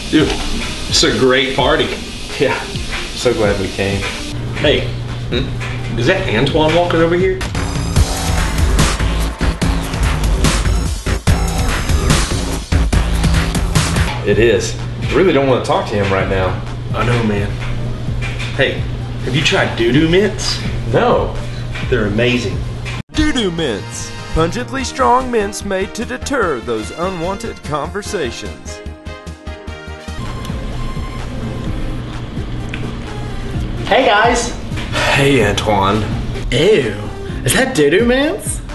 Dude, it's a great party. Yeah, so glad we came. Hey, is that Antoine walking over here? It is. I really don't want to talk to him right now. I know, man. Hey, have you tried doo-doo mints? No. They're amazing. Doo-doo mints. Pungently strong mints made to deter those unwanted conversations. Hey guys! Hey, Antoine. Ew, is that doo-doo mints?